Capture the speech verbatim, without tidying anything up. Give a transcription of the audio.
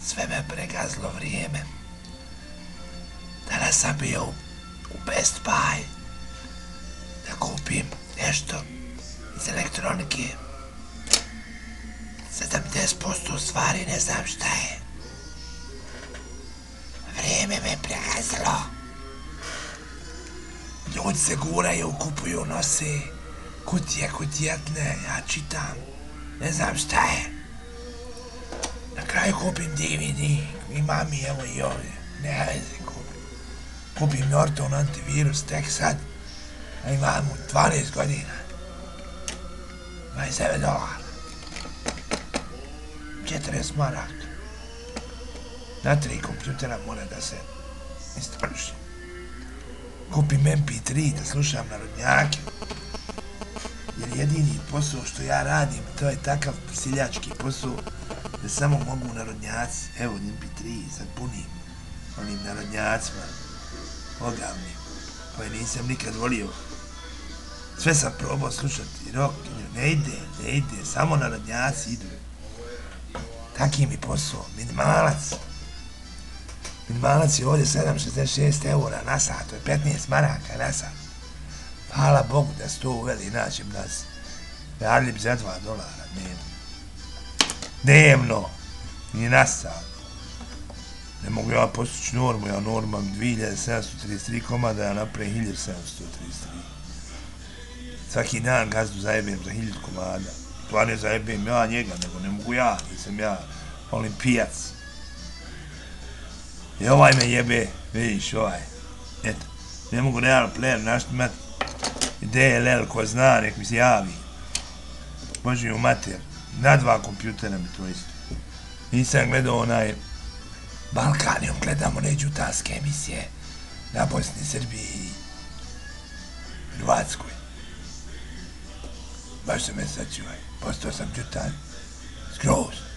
Sve me pregazilo vrijeme. Danas sam bio u Best Buy da kupim nešto iz elektronike. sedamdeset posto stvari ne znam šta je. Vrijeme me pregazilo. Ljudi se guraju, kupuju, nose kutije, kutijatne, ja čitam, ne znam šta je. Na kraju kupim D V D, imam i evo i ovdje, ne veze kupim. Kupim Norton antivirus tek sad, a imam u dvanaest godina. dvadeset devet dolara. četrdeset maraka. Na tri kompjutera mora da se istroši. Kupim M P tri da slušam narodnjake. Jer jedini posao što ja radim, to je takav seljački posao da samo mogu narodnjaci, evo M P tri sad punim onim narodnjacima ogavnim koje nisam nikad volio. Sve sam probao slušati rock, ne ide, ne ide, samo narodnjaci idu. Taki mi posao, minimalac. Minimalac je ovdje sedam zarez šezdeset šest eura na sat, to je petnaest maraka na sat. Hvala Bogu da se to uveli, naćem nas. Radili bi za dva dolara dnevno. Dnevno, nije na sat. Ne mogu ja postići normu, ja normam dvije hiljade sedamsto trideset tri komada, ja napravim hiljadu sedamsto trideset tri. Svaki dan gazdu zajebem za hiljadu komada. To ne zajebem ja njega, nego ne mogu ja, nisam ja olimpijac. I ovaj me jebe, vidiš ovaj. Eto, ne mogu real player naštimat. D L L ko zna, nek mi se javi. Boži u mater, na dva kompjutera mi to isto. Nisam gledao onaj Balkanijom, gledam one đutarske emisije na Bosni, Srbiji i Hrvatskoj. Baš se me sačuvaj, postao sam đutar, skroz.